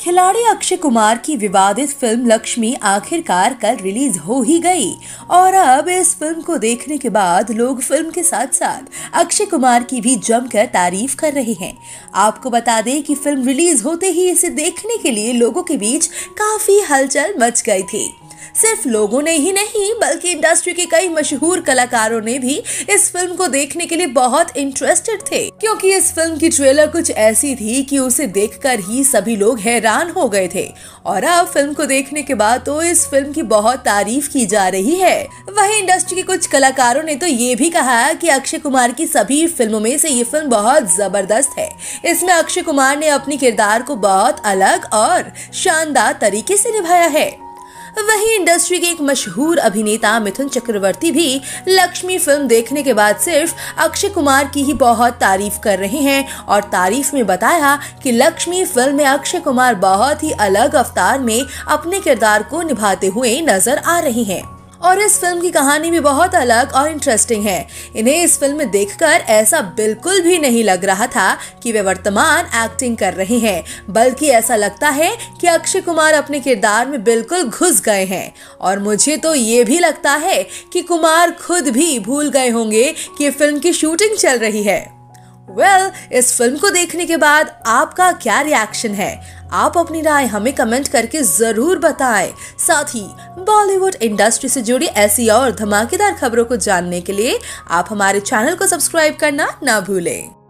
खिलाड़ी अक्षय कुमार की विवादित फिल्म लक्ष्मी आखिरकार कल रिलीज हो ही गई और अब इस फिल्म को देखने के बाद लोग फिल्म के साथ साथ अक्षय कुमार की भी जमकर तारीफ कर रहे हैं। आपको बता दें कि फिल्म रिलीज होते ही इसे देखने के लिए लोगों के बीच काफी हलचल मच गई थी। सिर्फ लोगों ने ही नहीं बल्कि इंडस्ट्री के कई मशहूर कलाकारों ने भी इस फिल्म को देखने के लिए बहुत इंटरेस्टेड थे, क्योंकि इस फिल्म की ट्रेलर कुछ ऐसी थी कि उसे देखकर ही सभी लोग हैरान हो गए थे। और अब फिल्म को देखने के बाद तो इस फिल्म की बहुत तारीफ की जा रही है। वहीं इंडस्ट्री के कुछ कलाकारों ने तो ये भी कहा कि अक्षय कुमार की सभी फिल्मों में से ये फिल्म बहुत जबरदस्त है। इसमें अक्षय कुमार ने अपनी किरदार को बहुत अलग और शानदार तरीके से निभाया है। वहीं इंडस्ट्री के एक मशहूर अभिनेता मिथुन चक्रवर्ती भी लक्ष्मी फिल्म देखने के बाद सिर्फ अक्षय कुमार की ही बहुत तारीफ कर रहे हैं और तारीफ में बताया कि लक्ष्मी फिल्म में अक्षय कुमार बहुत ही अलग अवतार में अपने किरदार को निभाते हुए नजर आ रहे हैं और इस फिल्म की कहानी भी बहुत अलग और इंटरेस्टिंग है। इन्हें इस फिल्म में देखकर ऐसा बिल्कुल भी नहीं लग रहा था कि वे वर्तमान एक्टिंग कर रहे हैं, बल्कि ऐसा लगता है कि अक्षय कुमार अपने किरदार में बिल्कुल घुस गए हैं। और मुझे तो ये भी लगता है कि कुमार खुद भी भूल गए होंगे कि फिल्म की शूटिंग चल रही है। इस फिल्म को देखने के बाद आपका क्या रिएक्शन है? आप अपनी राय हमें कमेंट करके जरूर बताएं। साथ ही बॉलीवुड इंडस्ट्री से जुड़ी ऐसी और धमाकेदार खबरों को जानने के लिए आप हमारे चैनल को सब्सक्राइब करना ना भूलें।